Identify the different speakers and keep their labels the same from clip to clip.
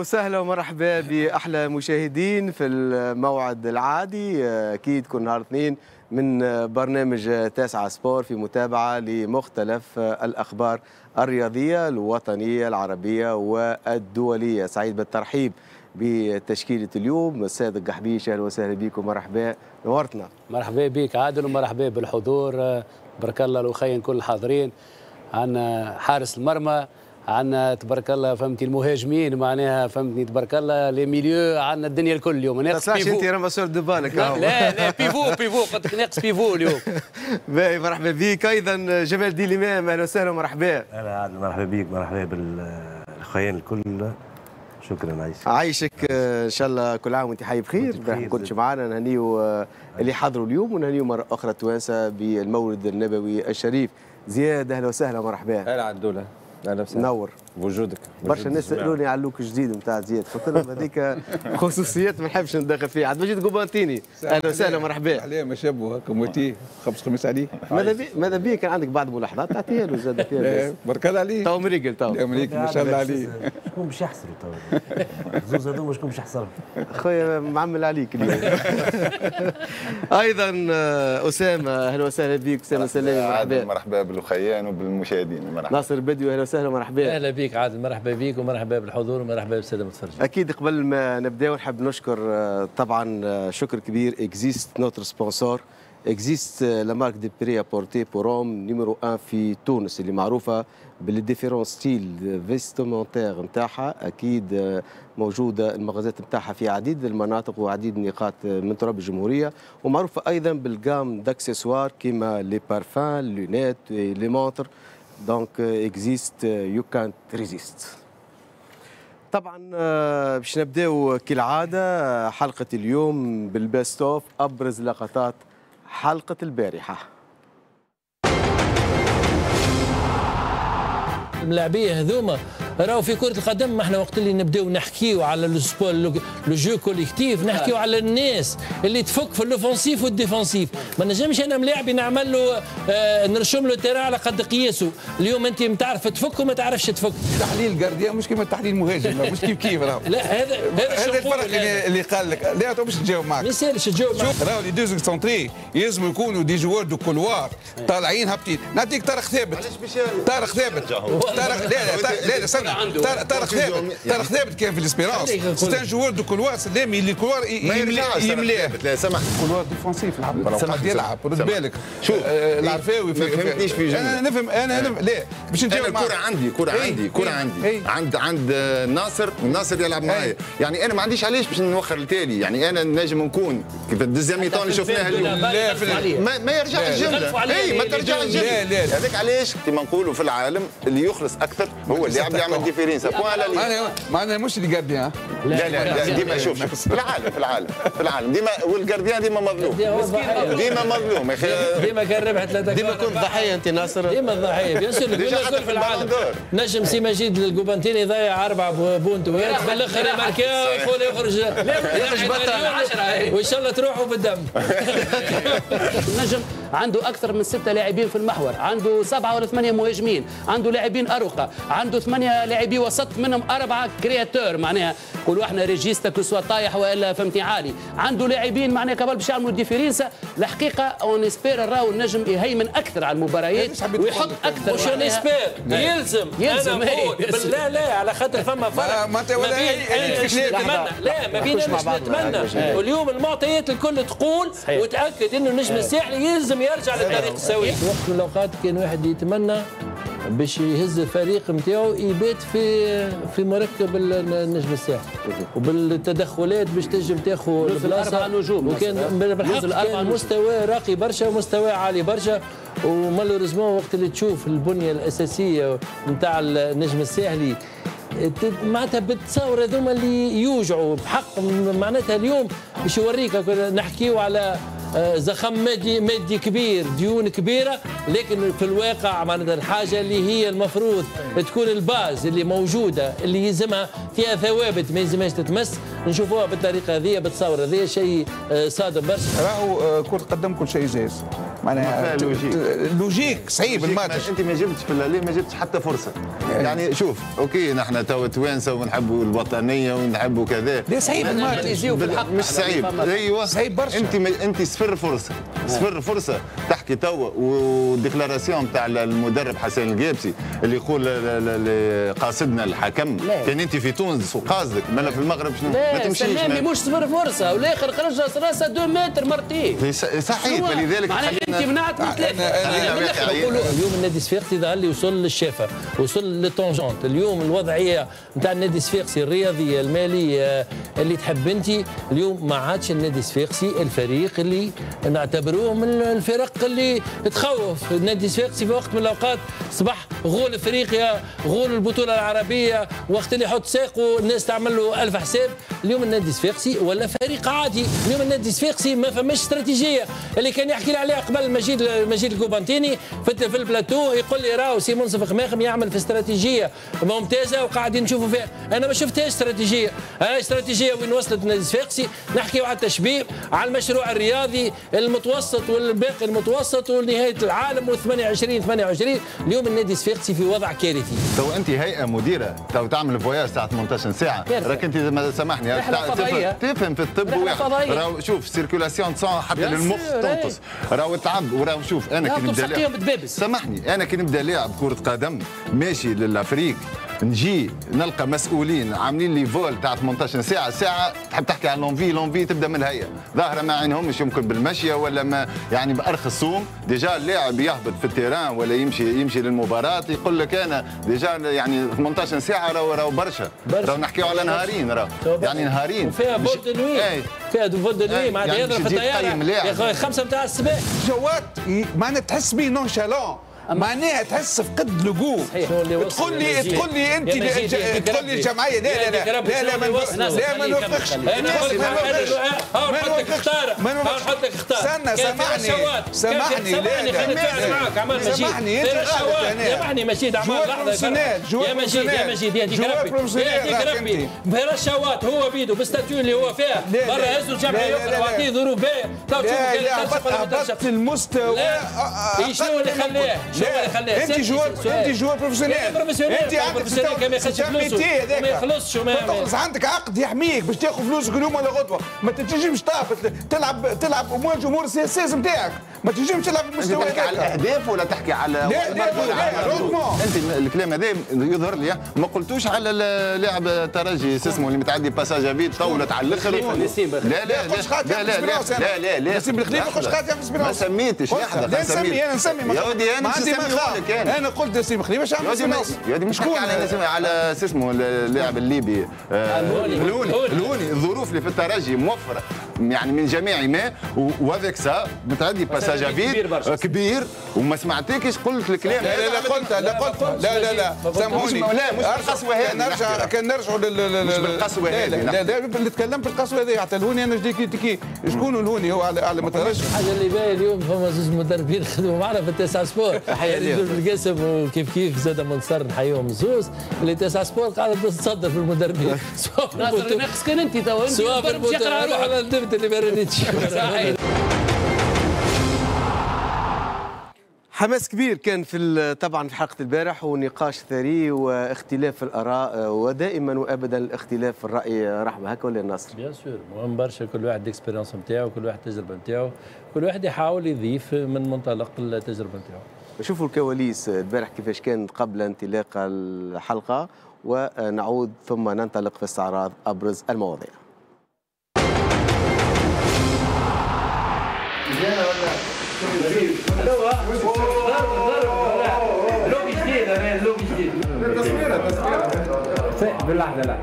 Speaker 1: وسهلا ومرحبا بأحلى مشاهدين في الموعد العادي. أكيد كل نهار اثنين من برنامج تاسعة سبور في متابعة لمختلف الأخبار الرياضية الوطنية العربية والدولية. سعيد بالترحيب بتشكيلة اليوم. السيد القحبيش، أهلا وسهلا بك ومرحبا، نورتنا.
Speaker 2: مرحبا بك عادل ومرحبا بالحضور. بارك الله الأخين كل الحاضرين. عندنا حارس المرمى، عندنا تبارك الله فهمتي المهاجمين، معناها فهمتني تبارك الله لي ميليو، عندنا الدنيا الكل اليوم.
Speaker 1: ناقص بيفو. انت رمسور دو بالك.
Speaker 2: لا بيفو قلت لك ناقص بيفو اليوم.
Speaker 1: باهي، مرحبا بك. ايضا جمال الدين الامام، اهلا وسهلا ومرحبا.
Speaker 3: اهلا عادل، مرحبا بك، مرحبا بالاخوين الكل. شكرا
Speaker 1: عايشك. ان شاء الله كل عام وانت حي بخير. ما كنتش معنا، نهنيو اللي حضروا اليوم ونهنيو مره اخرى التوانسه بالمولد النبوي الشريف. زياد اهلا وسهلا ومرحبا.
Speaker 4: اهلا عدوله، اهلا وسهلا.
Speaker 1: نور
Speaker 4: بوجودك.
Speaker 1: برشا الناس سالوني على اللوك الجديد نتاع زياد، قلت لهم هذيك خصوصيات ما نحبش ندخل فيها. عبد المجيد قبانتيني اهلا وسهلا مرحبا.
Speaker 4: عليه ما شابه هكا موتيه خمس عليه.
Speaker 1: ماذا بيك كان عندك بعض الملاحظات تعطيها له زاد فيها.
Speaker 4: بارك الله عليه.
Speaker 1: تو مريقل تو.
Speaker 4: امريكا ما شاء الله عليه.
Speaker 3: شكون باش يحصلوا تو؟ زوز هذوما شكون باش يحصلوا؟
Speaker 1: خويا معمل عليك اليوم. ايضا اسامه اهلا وسهلا بك. اسامه سلامي مرحبا.
Speaker 5: مرحبا بالاخيان وبالمشاهدين. مرحبا.
Speaker 1: ناصر البدوي اهلا وسهلا مرحبا.
Speaker 2: اهلا بك عادل، مرحبا بك ومرحبا بالحضور ومرحبا بالساده المتفرجين.
Speaker 1: اكيد قبل ما نبداو نحب نشكر طبعا شكر كبير اكزيست نوتر سبونسور. اكزيست لا مارك دي بري ابورتي بور اوم نيميرو 1 في تونس، اللي معروفه بالديفيرون ستيل فيستومونتير نتاعها. اكيد موجوده المغازات نتاعها في عديد المناطق وعديد النقاط من تراب الجمهوريه، ومعروفه ايضا بالجام داكسسوار كيما لي بارفان، لونيت، لي مونتر. دونك اكزيست يو كانت ريزيست. طبعا باش نبداو كالعاده حلقه اليوم بالبيست اوف ابرز لقطات حلقه البارحه.
Speaker 6: اللاعبيه هذوما راهو في كره القدم، ما احنا وقت اللي نبداو نحكيو على لو جو كوليكتيف، نحكيو على الناس اللي تفك في الاوفنسيف والديفنسيف. ما نجمش انا ملاعبي نعمل له نرشم له التيران على قد قياسه. اليوم انت تعرف تفك وما تعرفش تفك.
Speaker 4: تحليل جارديان مش كيما تحليل مهاجم، مش كيف راهو.
Speaker 6: لا هذا
Speaker 4: الفرق اللي قال لك. لا تو باش نجاوب معك.
Speaker 6: ما يسالش تجاوب معك.
Speaker 4: راهو لي دوز سونتري يلزموا يكونوا دي جوار دو كولوار طالعين هابطين. نعطيك طارق ثابت. طارق ثابت. لا استنى. طارق ثابت كان في الاسبيرانس. سيت ان جوار دو كولوار سلامي اللي الكولوار يملاه.
Speaker 5: لا سامح.
Speaker 4: كولوار ديفونسيف يلعب رد بالك. شوف العرفاوي
Speaker 5: ما فهمتنيش في جمله.
Speaker 4: انا نفهم لا باش نجاوب معك.
Speaker 5: كرة عندي عند ناصر يلعب معايا. يعني انا ما عنديش علاش باش نوخر التالي. يعني انا نجم نكون كيف الديزياميتون اللي شفناها اليوم. لا ما يرجع الجمله. اي ما ترجع الجمله. هذاك علاش كيما نقولوا في العالم اللي يخلص اكثر هو اللي يعمل ديفيرينس.
Speaker 4: معناها مش اللي جارديان.
Speaker 5: لا ديما شوف في العالم ديما، والجارديان ديما مظلوم. ديما مظلوم.
Speaker 6: ديما كان ربح 3
Speaker 1: ديما كنت ضحيه انت ناصر.
Speaker 6: ديما الضحيه بيان سور. الكل في العالم. نجم سي مجيد القبنتيني يضيع 4 بونتوات في الاخر يماركا ويقول يخرج وان شاء الله تروحوا بالدم.
Speaker 7: النجم عنده اكثر من 6 لاعبين في المحور، عنده 7 ولا 8 مهاجمين، عنده لاعبين اروقه، عنده 8 لاعبي وسط منهم 4 كرياتور، معناها نقولوا احنا ريجيستا كسوا طايح والا فهمتني عالي، عنده لاعبين معناها قبل باش يعملوا ديفيرينسا. الحقيقه اون اسبير راهو النجم يهيمن اكثر على المباريات ويحط اكثر.
Speaker 6: مش اون اسبير، يلزم لا على خاطر فما فرق ما بين انا مش نتمنى. واليوم المعطيات الكل تقول وتاكد انه النجم الساحلي يلزم يرجع للطريق السوي. وقت من الاوقات كان واحد يتمنى باش يهز الفريق نتاعو يبات في مركب النجم الساحلي وبالتدخلات باش تنجم تاخذ
Speaker 7: البلاصه.
Speaker 6: وكان بالحق كان مستوى راقي برشا ومستوى عالي برشا. ومالوريزمون وقت اللي تشوف البنيه الاساسيه نتاع النجم الساحلي معناتها بتصور هذوما اللي يوجعوا بحق. معناتها اليوم باش يوريك نحكيو على زخم مادي كبير، ديون كبيره، لكن في الواقع معناتها الحاجه اللي هي المفروض تكون الباز اللي موجوده اللي يلزمها فيها ثوابت ما يلزمهاش تتمس، نشوفوها بالطريقه هذه. بتصور هذه شيء صادم برشا.
Speaker 4: راهو كرة قدم كل شيء جاهز. معناها لوجيك صعيب الماتش.
Speaker 5: انت ما جبتش في الليل، ما جبتش حتى فرصه. يعني شوف اوكي نحن تو توانسه ونحبوا الوطنيه ونحبوا كذا.
Speaker 4: لا صعيب الماتش
Speaker 5: مش صعيب. ايوه
Speaker 4: صعيب برشا.
Speaker 5: انت صفر فرصه تحكي تو والديكلاراسيون تاع المدرب حسن القابسي اللي يقول قاصدنا الحكم. كان انت في تونس وقاصدك مالا في المغرب شنو ما تمشيش.
Speaker 7: لا مش صفر فرصه والاخر خرج راسه 2 متر مرتين.
Speaker 5: صحيح فلذلك
Speaker 7: معناها انت منعت من ثلاثه.
Speaker 6: اليوم النادي الصفاقسي ظهر لي وصل للشافه، وصل للطونجونت. اليوم الوضعيه نتاع النادي الصفاقسي الرياضيه الماليه اللي تحب انت، اليوم ما عادش النادي الصفاقسي الفريق اللي نعتبروه من الفرق اللي تخوف. النادي الصفاقسي في وقت من الاوقات صبح غول افريقيا، غول البطوله العربيه، وقت اللي يحط ساقه الناس تعمل له 1000 حساب. اليوم النادي الصفاقسي ولا فريق عادي. اليوم النادي الصفاقسي ما فماش استراتيجيه اللي كان يحكي لي عليها قبل مجيد الكوبانتيني في البلاتو، يقول لي راهو سي منصف خماخم يعمل في استراتيجيه ممتازه وقاعدين نشوفوا فيها. انا ما شفتهاش استراتيجيه. استراتيجيه وين وصلت النادي الصفاقسي؟ نحكيو على التشبيب، على المشروع الرياضي المتوسط والباقي المتوسط ونهايه العالم و28. اليوم النادي الصفاقسي في وضع كارثي.
Speaker 5: تو انت هيئه مديره تو تعمل فواياج تاع 18 ساعه، راك انت ما سامحني تفهم في الطب راهو شوف سيركولاسيون سون حتى للمخ تنقص، راهو تعب وراهو شوف انا كي نبدا سامحني انا كي نبدا لاعب كره قدم ماشي للافريق نجي نلقى مسؤولين عاملين لي فول تاع 18 ساعه تحب تحكي على لونفي تبدا من الهيئه ظاهره ما عينهمش يمكن بالمشيه ولا ما يعني بارخص صوم. ديجا اللاعب يهبط في التيران ولا يمشي للمباراه يقول لك انا ديجا يعني 18 ساعه راهو برشا راهو نحكيو على نهارين يعني نهارين
Speaker 6: وفيها بورد نوي فيها بورد نوي معناتها يضرب في الطياره 5 نتاع الصباح.
Speaker 4: جوات معناتها تحس بيه نونشالون، معناها تحس فقد لقوه. تقول لي انت تقول لي الجمعيه لا ما نوافقش.
Speaker 6: ما نوافقش.
Speaker 4: استنى سامحني
Speaker 6: سامحني مجيد عمال لحظه يا مجيد يا ربي برشاوات هو بيده بالستاتيو اللي هو فيها برا هزوا الجمعيه اخرى واعطيه ظروف باهيه.
Speaker 4: هبطت المستوى.
Speaker 6: شنو اللي خلاه؟
Speaker 4: انت جوار بروفيسيونيل. انت عندك
Speaker 6: ما ياخذش فلوسه ما يخلصش
Speaker 4: تخلص عندك عقد يحميك باش تاخذ فلوسك اليوم ولا غدوه. ما تنجمش تلعب امور الجمهور السياسي نتاعك. ما تنجمش تلعب بالمستوى هذاك.
Speaker 5: تحكي على الاهداف ولا تحكي على انت الكلام هذا يظهر لي ما قلتوش على لاعب ترجي اسمه اللي متعدي باساج فيد طولت على الاخر. لا
Speaker 4: نسيم بالخليفه خوش خاطر في
Speaker 5: ما سميتش لحظه
Speaker 4: نسمي
Speaker 5: يا ودي انا
Speaker 4: انا قلت نسيم خليفه شعب
Speaker 5: يا ودي مش شكون على اسمه اللاعب الليبي الهوني. الظروف اللي في الترجي موفره يعني من جميع ما وهذاك سا متعدي باساج فيد كبير وما سمعتكش قلت الكلام.
Speaker 4: لا سامحوني
Speaker 5: لا مش بالقسوه هذه.
Speaker 4: كان نرجعوا
Speaker 5: مش بالقسوه هذه.
Speaker 4: لا اللي تكلمت بالقسوه هذه حتى الهوني انا تكي شكون الهوني هو على مترجي.
Speaker 6: الحاجه اللي باهيه اليوم فما زوج مدربين خدموا معنا في التاسع سبور القاسم وكيف زاد منصر نحييهم زوز اللي تاسع سبور قاعده تتصدر في المدربين.
Speaker 7: ناصر ناقص كان انت تو انت
Speaker 6: يقرا روحك انا ندمت اللي ما رانيتش.
Speaker 1: حماس كبير كان طبعا في حلقه البارح ونقاش ثري واختلاف الاراء ودائما وابدا الاختلاف في الراي رحمه هكا ولا ناصر؟
Speaker 6: بيان سور مهم برشا كل واحد الاكسبيريونس نتاعو كل واحد التجربه نتاعو كل واحد يحاول يضيف من منطلق التجربه نتاعو.
Speaker 1: نشوفوا الكواليس البارح كيفاش كانت قبل انطلاق الحلقه ونعود ثم ننطلق في استعراض ابرز المواضيع.
Speaker 7: لوبي جديد لوبي جديد باللحظه لا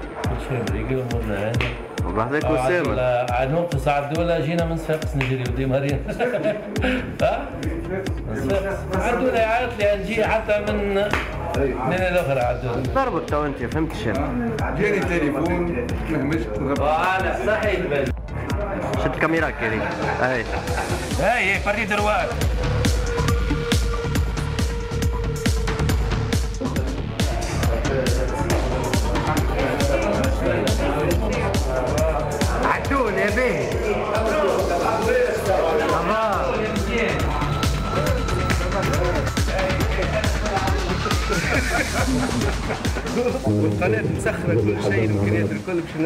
Speaker 3: بحذاك وسام
Speaker 6: عنهم في الساعه الاولى جينا من صفاقس نجري ودي مريم ها عدونا يعيط لي نجي حتى من الاخرى عدونا
Speaker 3: ضربك تو انت فهمتش
Speaker 4: جاني تليفون مهمش
Speaker 6: انا صحيح
Speaker 3: شد الكاميرا كريم
Speaker 6: هاي فريد رواد
Speaker 3: عدول يا بيه
Speaker 1: والقناه مسخره كل شيء الامكانيات الكل باش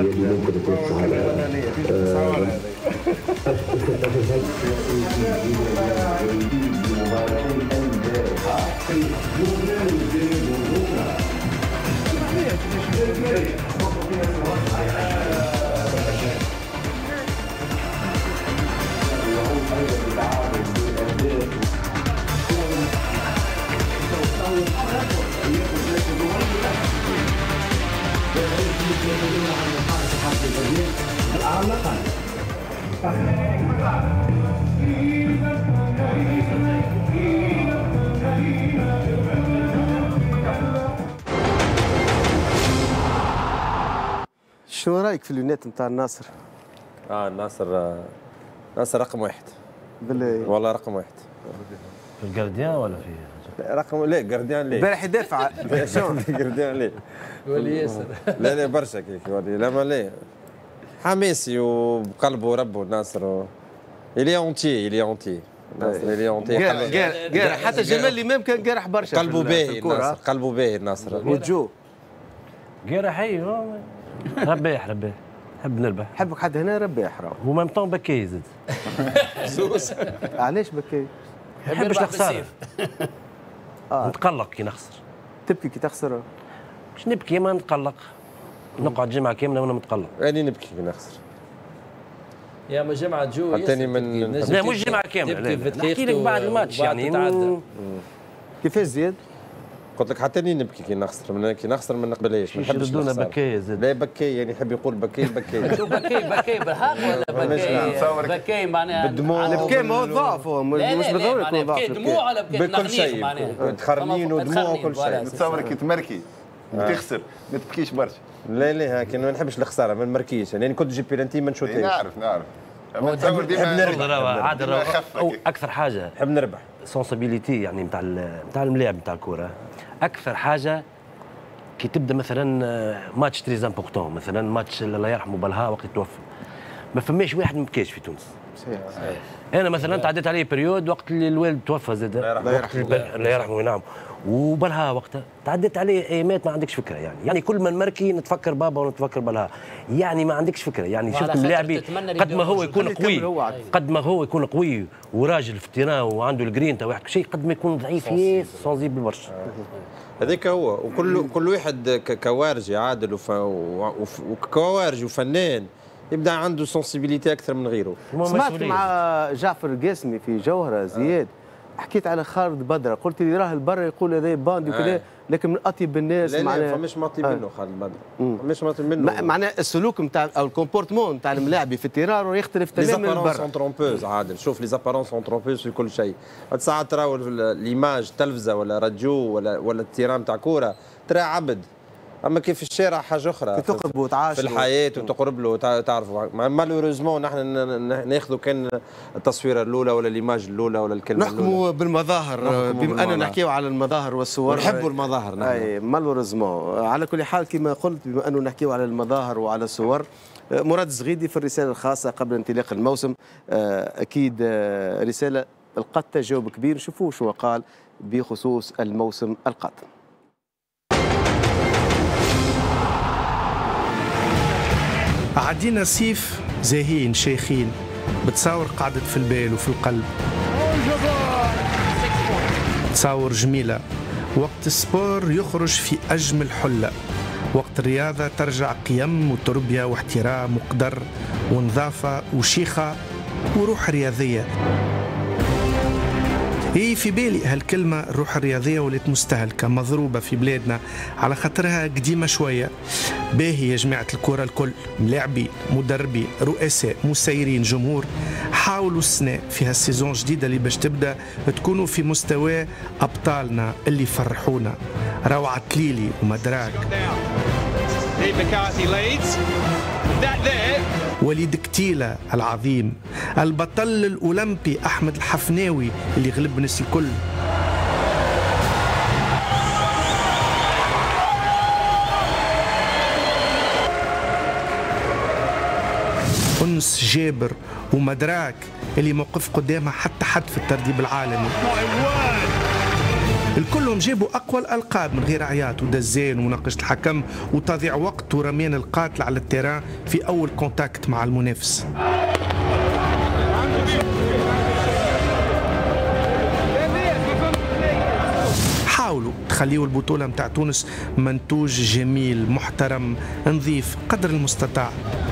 Speaker 1: شنو رايك في اليونات نتاع الناصر؟
Speaker 8: ناصر رقم واحد.
Speaker 1: بالله
Speaker 8: والله رقم واحد.
Speaker 3: في الجارديان ولا في
Speaker 8: رقم لا جارديان ليه؟
Speaker 1: البارح يدافع
Speaker 8: جارديان ليه؟
Speaker 6: ولي ياسر
Speaker 8: لا برشا كيك ولي لا ما ليه حماسي وبقلبه وربه ناصر إلي اونتي ناصر إلي اونتي
Speaker 1: قارح حتى جمال الامام كان قارح برشا
Speaker 8: قلبه باهي ناصر قلبه باهي ناصر
Speaker 1: وجو
Speaker 3: قارح رباح نحب نربح
Speaker 1: حبك حد هنا رباح راهو
Speaker 3: ومام طون بكاي زاد
Speaker 1: علاش بكي؟
Speaker 3: ما نحبش الخساره نتقلق كي نخسر
Speaker 1: تبكي كي تخسر؟
Speaker 3: مش نبكي ما نتقلق نقعد جمعه كامله وانا متقلق
Speaker 8: أنا نبكي كي نخسر
Speaker 6: يا ما جمعة جو
Speaker 8: حتى من
Speaker 3: لا مش جمعه كامله نحكي لك بعد الماتش يعني
Speaker 1: كيفاش زياد؟
Speaker 8: قلت لك حتى اني نبكي كي نخسر كي نخسر ما نقبلهاش ما نحبش
Speaker 3: يردونا بكاي زاد
Speaker 8: لا بكاي يعني يحب يقول بكاي
Speaker 7: شو بكاي بالحق ولا بكاي معناها
Speaker 8: بالدموع
Speaker 1: البكاء ما هو ضعف هو مش بالضروره يكون ضعف
Speaker 7: دموع ولا بكاي
Speaker 8: بكل شيء
Speaker 7: معناها
Speaker 8: تخرنين ودموع وكل شيء
Speaker 5: نتصورك كي تمركي وتخسر ما تبكيش برشا.
Speaker 8: لا هاك ما نحبش الخساره ما نمركيش يعني كنت جيب بيلانتي ما نشوتهاش
Speaker 5: نعرف نتصور ديما
Speaker 3: اكثر حاجه
Speaker 8: نحب نربح
Speaker 3: سونسيبيليتي يعني نتاع الملاعب نتاع الكره اكثر حاجه كي تبدا مثلا ماتش تريز امبورتون مثلا ماتش الله يرحمه بالها وقت توفى ما فماش واحد ما بكاش في تونس صحيح. انا مثلا تعديت عليه بريود وقت اللي الوالد توفى زاد الله يرحمه نعم وبالها وقتها تعديت عليه ايامات ما عندكش فكره يعني كل ما نمركي نتفكر بابا ونتفكر بالها يعني ما عندكش فكره يعني شفت ملاعبي قد ما هو يكون قوي قد ما هو يكون قوي وراجل في التيران وعنده الجرينتا واحد شيء قد ما يكون ضعيف ياس سونزيبل برشا
Speaker 8: هذاك هو كل واحد كوارجي عادل وكوارجي وفنان يبدا عنده سونسيبيليتي اكثر من غيره.
Speaker 1: سمعت مع جعفر القاسمي في جوهره زياد حكيت على خالد بدره قلت لي راه البر يقول هذا باندي وكذا لكن من اطيب الناس
Speaker 8: معناها لا فماش ماطي منه خالد بدره فماش ماطي منه
Speaker 1: معناها السلوك نتاع او الكومبورتمون نتاع الملاعبي في التيران يختلف تماما من البر.
Speaker 8: لي سون ترومبوز عادل شوف لي زابارونس سون ترومبوز في كل شيء ساعات تراو ليماج تلفزه ولا راديو ولا التيران نتاع كوره ترى عبد اما كيف في الشارع حاجه اخرى
Speaker 1: تقرب وتعاشر
Speaker 8: في الحياه وتقرب له تعرفوا مالوريزمون نحن ناخذوا كان التصويره الاولى ولا ليماج الاولى ولا الكلمه
Speaker 1: الاولى نحكموا بالمظاهر بما اننا نحكيو على المظاهر والصور
Speaker 8: نحبوا المظاهر نحن
Speaker 1: اي مالوريزمون على كل حال كما قلت بما انه نحكيو على المظاهر وعلى الصور مراد الزغيدي في الرساله الخاصه قبل انطلاق الموسم اكيد رساله لقت تجاوب كبير شوفوا شو قال بخصوص الموسم القادم.
Speaker 9: عدينا صيف زاهين شيخين بتصاور قعدت في البال وفي القلب تصاور جميلة وقت السبور يخرج في أجمل حلة وقت الرياضة ترجع قيم وتربية واحترام وقدر ونظافة وشيخة وروح رياضية. هي في بالي هالكلمة الروح الرياضية ولات مستهلكة مضروبة في بلادنا على خاطرها قديمة شوية. باهي يا جماعة الكرة الكل ملاعبين مدربين رؤساء مسيرين جمهور حاولوا السنة في هالسيزون جديدة اللي باش تبدأ تكونوا في مستوى أبطالنا اللي فرحونا روعة تليلي ومدراك وليد كتيلة العظيم البطل الأولمبي أحمد الحفناوي اللي غلب الناس الكل أنس جابر ومدراك اللي موقف قدامها حتى حد في الترتيب العالمي الكلهم جابوا أقوى الألقاب من غير عياط ودزان ومناقشة الحكم وتضييع وقت ورميان القاتل على التيران في أول كونتاكت مع المنافس. حاولوا تخليوا البطولة متاع تونس منتوج جميل محترم نظيف قدر المستطاع.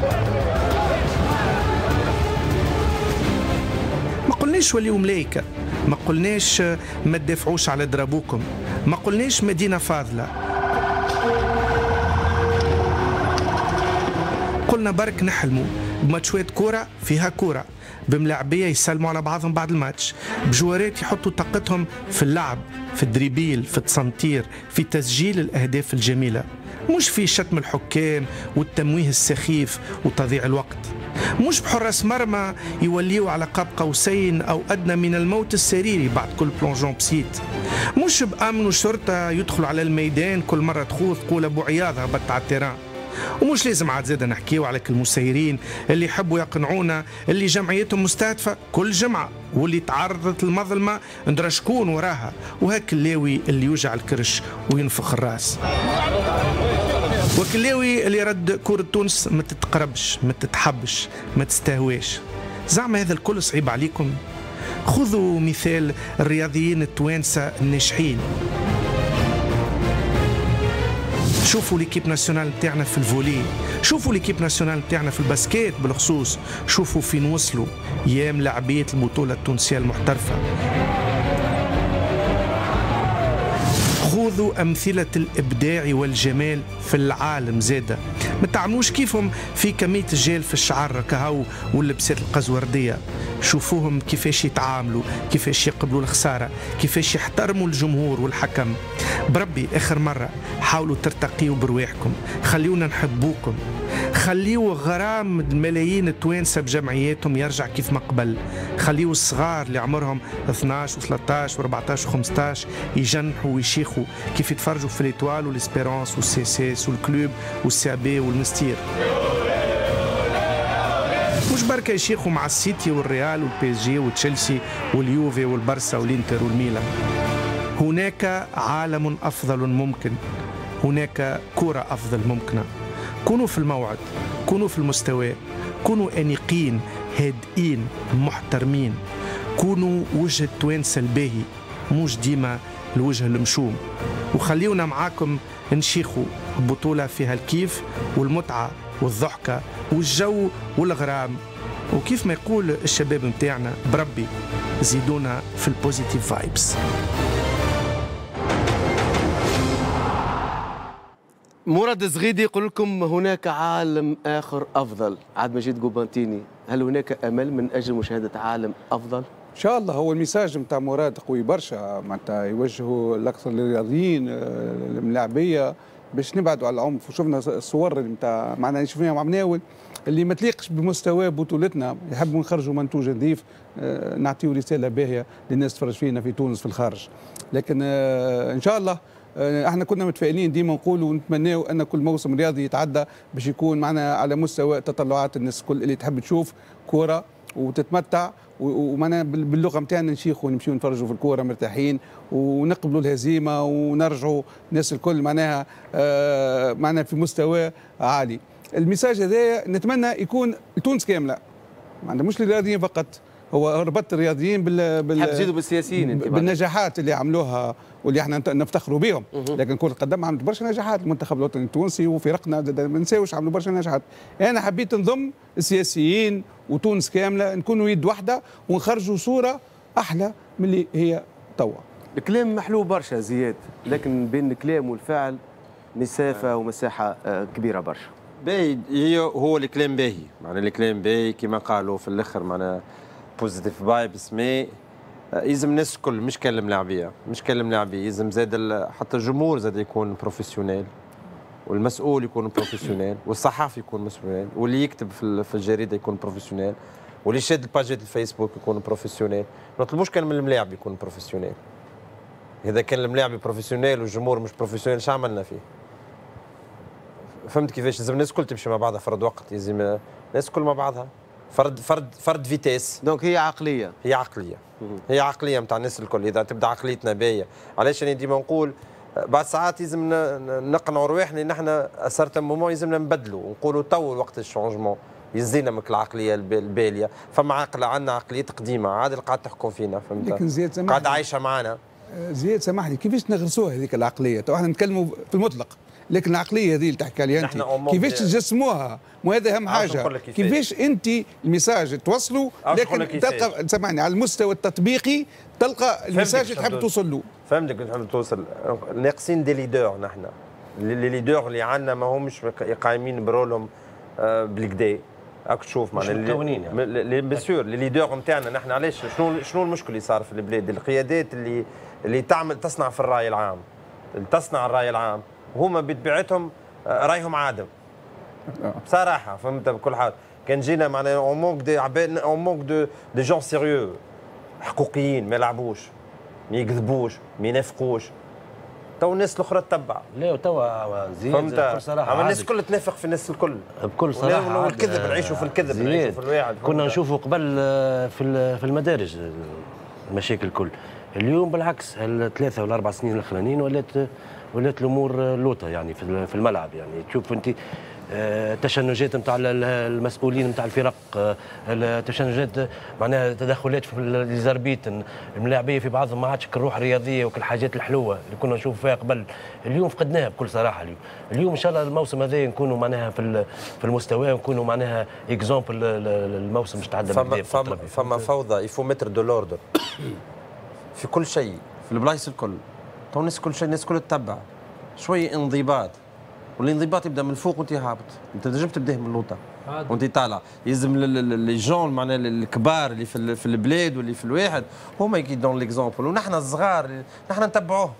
Speaker 9: ما قلناش وليوا ملايكة، ما قلناش ما تدافعوش على درابوكم، ما قلناش مدينة فاضلة، قلنا برك نحلموا بماتشوات كورة فيها كورة، بملاعبية يسلموا على بعضهم بعد الماتش، بجوارات يحطوا طاقتهم في اللعب، في الدريبيل، في التصنتير، في تسجيل الأهداف الجميلة، مش في شتم الحكام والتمويه السخيف وتضييع الوقت، مش بحراس مرمى يوليوا على قاب قوسين أو أدنى من الموت السريري بعد كل بلونجون بسيط، مش بأمن وشرطة يدخلوا على الميدان كل مرة تخوض تقول أبو عياض هبط على التيران. ومش لازم عاد زاده نحكيو على المسيرين اللي يحبوا يقنعونا اللي جمعيتهم مستهدفة كل جمعة واللي تعرضت المظلمة ندرى شكون وراها، وهاك اللاوي اللي يوجع الكرش وينفخ الراس، وكلاوي اللي رد كورة تونس ما تتقربش ما تتحبش ما تستهواش. زعما هذا الكل صعيب عليكم؟ خذوا مثال الرياضيين التوانسة الناجحين، شوفوا ليكيب ناسيونال نتاعنا في الفولي، شوفوا ليكيب ناسيونال نتاعنا في الباسكيت بالخصوص، شوفوا فين وصلوا ايام لاعبية البطولة التونسية المحترفة. خذوا أمثلة الإبداع والجمال في العالم زادة، ما تعملوش كيفهم في كمية الجيل في الشعر كهو واللبسات القزوردية، شوفوهم كيفاش يتعاملوا، كيفاش يقبلوا الخسارة، كيفاش يحترموا الجمهور والحكم. بربي آخر مرة حاولوا ترتقيوا برواحكم، خليونا نحبوكم، خليوا غرام الملايين التوانسة بجمعياتهم يرجع كيف ما قبل، خليوا الصغار اللي عمرهم 12 و13 و14 و15 يجنحوا ويشيخوا كيف يتفرجوا في الإيطوال والإسبيرانس والسيسيس والكلوب والسابي والمستير، مش بركة يشيخوا مع السيتي والريال والبي اس جي وتشيلسي واليوفي والبرسا والإنتر والميلان. هناك عالم أفضل ممكن، هناك كرة أفضل ممكنة. كونوا في الموعد، كونوا في المستوى، كونوا أنيقين هادئين محترمين، كونوا وجه التوانسة الباهي مش ديما الوجه المشوم، وخليونا معاكم نشيخوا بطولة فيها الكيف والمتعة والضحكة والجو والغرام، وكيف ما يقول الشباب متاعنا بربي زيدونا في البوزيتيف فايبس.
Speaker 1: مراد الزغيدي يقول لكم هناك عالم آخر أفضل. عبد المجيد قبانتيني، هل هناك أمل من أجل مشاهدة عالم أفضل؟
Speaker 4: ان شاء الله. هو الميساج نتاع مراد قوي برشا، معناتها يوجهوا الاكثر للرياضيين الملاعبيه باش نبعدوا على العنف، وشفنا الصور نتاع معنا شفناها مع مناول اللي ما تليقش بمستوى بطولتنا، يحبوا نخرجوا منتوج نظيف نعطيو رساله باهيه للناس تفرج فينا في تونس في الخارج. لكن ان شاء الله احنا كنا متفائلين ديما نقولوا ونتمناو ان كل موسم رياضي يتعدى باش يكون معنا على مستوى تطلعات الناس الكل اللي تحب تشوف كوره وتتمتع، ومعنا باللغه نتاعنا نشيخوا ونمشيو نتفرجوا في الكوره مرتاحين ونقبلوا الهزيمه ونرجعوا الناس الكل معناها معنا في مستوى عالي. الميساج هذا نتمنى يكون تونس كامله، معناها مش للرياضيين فقط، هو ربط الرياضيين
Speaker 1: تزيدوا بالسياسيين
Speaker 4: بالنجاحات اللي عملوها واللي احنا نفتخروا بهم. لكن كرة القدم عملت برشا نجاحات، المنتخب الوطني التونسي وفرقنا ما نساوش عملوا برشا نجاحات. انا حبيت نضم السياسيين وتونس كامله نكونوا يد واحده ونخرجوا صوره احلى من اللي هي توا.
Speaker 1: الكلام محلو برشا زياد، لكن بين الكلام والفعل مسافه ومساحه كبيره برشا.
Speaker 8: باهي هو الكلام باهي، معناها الكلام باهي كما قالوا في الاخر معناها بوزيتيف فايبس، مي يلزم الناس الكل مش كلم لاعبيه، مش كلم لاعبيه، يلزم زاد حتى الجمهور زاد يكون بروفيسيونيل، والمسؤول يكون بروفيسيونيل، والصحافي يكون مسؤول، واللي يكتب في الجريده يكون بروفيسيونيل، واللي يشد الباجات الفيسبوك يكون بروفيسيونيل. ما نطلبوش كان من الملاعب يكون بروفيسيونيل. اذا كان الملاعب بروفيسيونيل والجمهور مش بروفيسيونيل شو عملنا فيه؟ فهمت كيفاش؟ لازم الناس الكل تمشي مع بعضها، فرض وقت، لازم الناس الكل مع بعضها فرد فيتيس.
Speaker 1: دونك هي عقليه،
Speaker 8: هي عقليه نتاع الناس الكل. اذا تبدا عقليتنا باهيه، علاش انا ديما نقول بعد ساعات لازم نقنعوا رواحنا ان احنا سارتن مومون لازمنا نبدلوا ونقولوا تو وقت الشونجمون يزينا من العقليه الباليه. فما عقله عندنا عقليات قديمه عاد قاعد تحكم فينا، فهمت؟
Speaker 4: لكن زياد سامحني،
Speaker 8: قاعد عايشه معنا.
Speaker 4: زياد سامحني، كيفاش نغرسوها هذيك العقليه؟ تو احنا نتكلموا في المطلق، لكن العقليه هذه اللي تحكي عليها انت كيفاش تجسموها؟ وهذا اهم حاجه. كيفاش انت الميساج توصلوا، لكن تلقى سامحني على المستوى التطبيقي تلقى الميساج اللي تحب توصل له.
Speaker 8: فهمتك نحب توصل. ناقصين دي ليدور. نحن لي ليدور اللي عندنا ما همش قايمين برولهم بالكدا. راك تشوف معناها لي بيسور لي ليدور نتاعنا نحن. علاش شنو المشكل اللي صار في البلاد؟ القيادات اللي تصنع في الراي العام، اللي تصنع الراي العام هما بطبيعتهم رايهم عادم بصراحه، فهمت؟ بكل حال كان جينا معناها اون مونك دي عباد، اون مونك دو جون سيريو حقوقيين، ما يلعبوش، ما يكذبوش، ما ينافقوش. تو الناس الاخرى تتبع.
Speaker 3: لا توا زياد بكل صراحه
Speaker 8: اما الناس الكل تنافق في الناس الكل
Speaker 3: بكل صراحه.
Speaker 8: والكذب نعيشوا في الكذب، نعيشوا في الواحد.
Speaker 3: كنا نشوفوا قبل في المدارج المشاكل الكل. اليوم بالعكس الثلاثه ولا 4 سنين الاخرانيين ولات الامور لوطه يعني في الملعب. يعني تشوف انت التشنجات نتاع المسؤولين نتاع الفرق، التشنجات معناها تدخلات في الزربيت الملاعبيه في بعضهم ما عادش كالروح الرياضيه وكالحاجات الحلوه اللي كنا نشوف فيها قبل. اليوم فقدناها بكل صراحه. اليوم ان شاء الله الموسم هذا نكونوا معناها في المستوى، ونكونوا معناها اكزومبل الموسم مش تعدى.
Speaker 8: فما فوضى، يفو متر دو لوردر في كل شيء، في البلايص الكل. تو الناس كل شيء، الناس كلها تتبع. شويه انضباط، والانضباط يبدا من الفوق وانت هابط. انت تنجم تبداه من اللوطه وانت طالع. يلزم لي جون معناها الكبار اللي في البلاد واللي في الواحد هما يكيدون ليكزومبل، ونحن الصغار نحن نتبعوهم،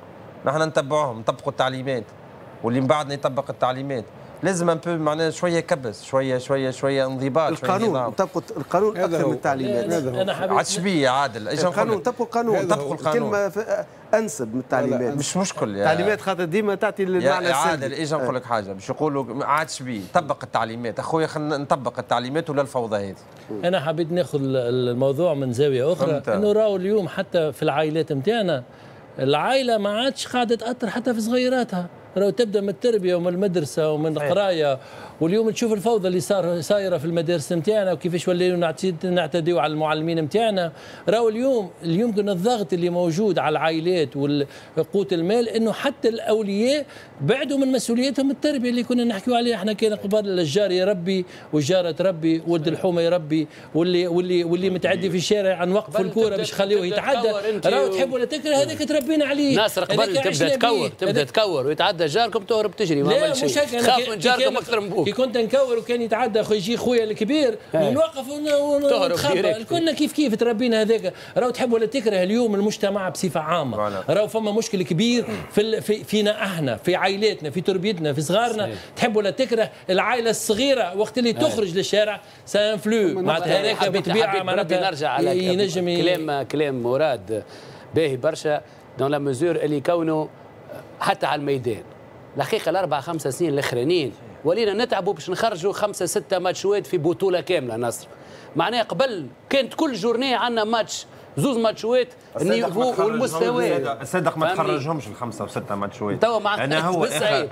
Speaker 8: نطبقوا التعليمات، واللي من بعدنا يطبق التعليمات. لازم ان بو معناها شويه كبس، شويه انضباط،
Speaker 1: القانون نطبقوا القانون اكثر من التعليمات.
Speaker 8: عادشبيه عادل ايش
Speaker 1: القانون؟ نطبقوا القانون، الكلمه انسب من التعليمات.
Speaker 8: مش مشكل
Speaker 1: التعليمات خاطر ديما تعطي المعنى السلبي.
Speaker 8: عادل ايش نقول لك حاجه باش يقولوا عادشبيه طبق التعليمات. اخويا خلينا نطبق التعليمات ولا الفوضى هذه.
Speaker 6: انا حبيت ناخذ الموضوع من زاويه اخرى، انه راهو اليوم حتى في العائلات نتاعنا العائله ما عادش قاعده تاثر حتى في صغيراتها. راهو تبدا من التربيه ومن المدرسه ومن القرايه. واليوم تشوف الفوضى اللي صايره في المدارس نتاعنا، وكيفاش ولينا نعتديوا على المعلمين نتاعنا. راهو اليوم كان الضغط اللي موجود على العائلات وقوت المال، انه حتى الاولياء بعدوا من مسؤوليتهم التربيه اللي كنا نحكيوا عليها احنا. كان قبل الجار يربي والجاره تربي، ولد الحومه يربي، واللي متعدي في الشارع عن وقف الكوره باش خليه يتعدى. راهو تحب ولا تكره هذاك تربينا عليه.
Speaker 7: ناصر قبل تبدا تكور ويتعدى جاركم تهرب تجري، ما عمل شيء. خاف من جاركم اكثر من بوك.
Speaker 6: كي كنت نكور وكان يتعدى يجي خويا الكبير نوقف ونتخبى. كنا كيف تربينا هذاك. راهو تحب ولا تكره اليوم المجتمع بصفه عامه. راهو فما مشكل كبير فينا احنا، في عائلاتنا، في تربيتنا، في صغارنا. تحب ولا تكره العائله الصغيره وقت اللي تخرج للشارع سانفلو معناتها هذاك بطبيعه معناتها
Speaker 7: نرجع على
Speaker 6: ينجم
Speaker 7: كلام مراد باهي برشا دون لا مزور اللي كونه حتى على الميدان. الحقيقه الاربع 5 سنين الاخرانيين ولينا نتعبوا باش نخرجوا 5 6 ماتشوات في بطوله كامله. نصر معناها قبل كانت كل جورنيه عندنا ماتش، 2 ماتشوات النيفو والمستوى.
Speaker 8: صدق ما تخرجهمش ال5 و6 ماتشوات.
Speaker 7: توا مع
Speaker 8: انا هو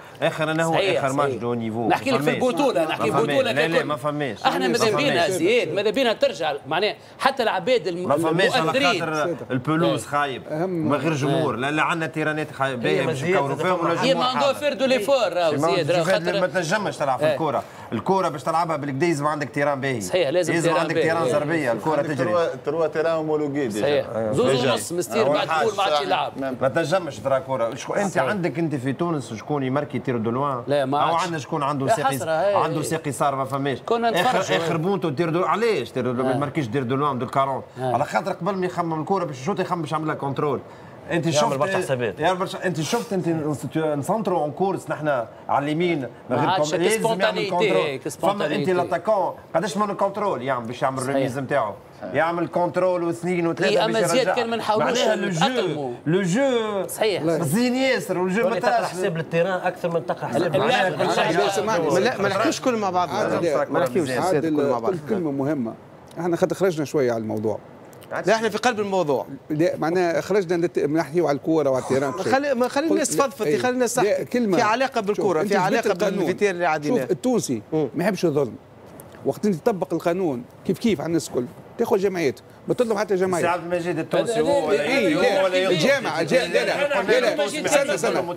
Speaker 8: اخر ماتش دو نيفو.
Speaker 7: نحكي لك في البطوله، نحكي بطوله
Speaker 8: لا ما فماش.
Speaker 7: احنا ماذا بينا زياد، ماذا بينا ترجع معناها حتى العباد المؤثرين.
Speaker 8: ما فماش على خاطر البلوز خايب من غير جمهور. لا عندنا تيرانات باهيه باش نكوروا فيهم ولا جمهور.
Speaker 7: ما ندو فير دو ليفور راهو زياد. راهو خاطر
Speaker 8: ما تنجمش تلعب في الكوره باش تلعبها بالكدا لازم عندك تيران باهي.
Speaker 7: صحيح لازم
Speaker 8: عندك تيران زربيه الكوره تجري.
Speaker 5: تروا تيران هومولوجي
Speaker 7: صحيح 2.5 مستير بعد تقول ما عادش يلعب.
Speaker 8: ما تنجمش ترى كوره. انت عندك انت في تونس شكون يماركي تير دو لوان؟
Speaker 7: لا ما عادش.
Speaker 8: او عندنا شكون عنده ساقي صار ما فماش. اخر بونتو تير دو علاش تير دو ما يماركيش دير دو لوان دو 40 على خاطر قبل ما يخمم الكوره باش يشوط يخمم باش يعمل لها كونترول. انت
Speaker 3: يعمل برشا
Speaker 8: شفت
Speaker 3: حسابات.
Speaker 8: يعمل برشا. انت شفت انت نسونترو اون كورس نحن على اليمين من
Speaker 7: ما عادش
Speaker 8: غير لازم يعمل
Speaker 7: سبونتانيتي
Speaker 8: كنترول.
Speaker 7: هيك،
Speaker 8: فما انت
Speaker 7: سبونتانيتي.
Speaker 8: لاتاكون قداش من كنترول يعمل باش يعمل الريميز نتاعو، يعمل كنترول واثنين وثلاثه
Speaker 7: اما زياد كان ما نحاولوش نأقلموا.
Speaker 8: لو جو
Speaker 7: صحيح
Speaker 8: زين ياسر والجو ما
Speaker 3: تقرا حساب للتيران اكثر من تقرا حساب
Speaker 1: ما نحكيوش كل مع بعض، ما نحكيوش حساب كل مع بعض.
Speaker 10: كلمه مهمه، احنا خرجنا شويه على الموضوع.
Speaker 1: لا احنا في قلب الموضوع.
Speaker 10: لا معناها خرجنا نحكيو على الكوره وعلى التيران.
Speaker 1: خلي الناس تفضفض، خلي الناس تحكي في علاقه بالكوره، في علاقه بالفيتير اللي عاديناه.
Speaker 10: شوف التونسي ما يحبش الظلم. وقت انت تطبق القانون كيف على الناس الكل تاخذ جمعيات، ما تظلم حتى جمعيه.
Speaker 8: سعد المجيد التونسي هو ولا
Speaker 10: الجامعه لا استنى